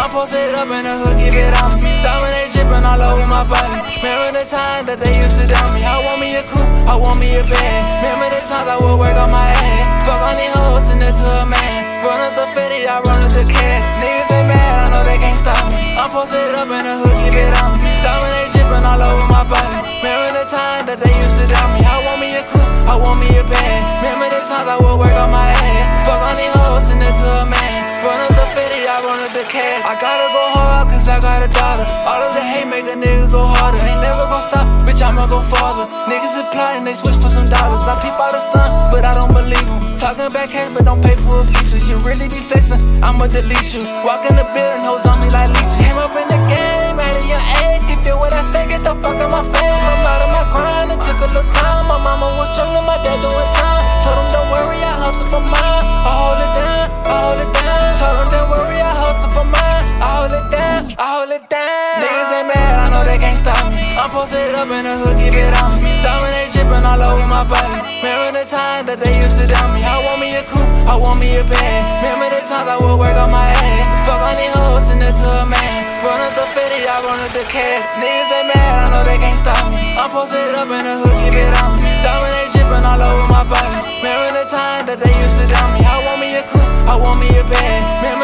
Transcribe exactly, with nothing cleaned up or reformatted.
I'm posted up in the hood, keep it on me. Diamond they drippin' all over my body. Remember the time that they used to down me. I want me a coupe, I want me a bag. Remember the times I would work on my ass. Fuck on these hoes, send it to a man. Run up the fifty, I run up the cash. Niggas they mad, I know they can't stop me. I'm posted up in the hood, keep it on me. Diamond they drippin' all over my body. Remember the time that they used to down me. I want me a coupe, I want me a bag. Remember the times I would work on my ass. Fuck on these hoes, send it to a man. Run up the fifty, I run up the cash. I gotta go hard, cause I got a daughter. All of the hate make a nigga go harder. Ain't never gon' stop, bitch, I'ma go farther. Niggas apply and they switch for some dollars. I peep out a stunt, but I don't believe them. Talking back cash, but don't pay for a feature. You really be flexing, I'ma delete you. Walk in the building, hoes on me like leeches. Came up in the game, at a young age. Keep it what I say, get the fuck out my face. I'm out of my grind, it took a little time. My mama was struggling, my dad doing time. Told him don't worry, I hustle for mine. I hold it down, I hold it down. Told him don't worry, I hustle for mine. I hold it down, I hold it down. Niggas ain't mad, I know they can't stop me. I'm posted up in the hood, keep it on me. Diamond they drippin' all over my body. Remember the time that they used to down me. I want me a coupe, I want me a bag. Remember the times I would work on my ass. Fuck on these hoes, send it to a man. Run up the fifty, I run up the cash. Niggas they mad, I know they can't stop me. I'm posted up in the hood, keep it on me. Diamond they drippin' all over my body. Remember the time that they used to down me. I want me a coupe, I want me a bag. Remember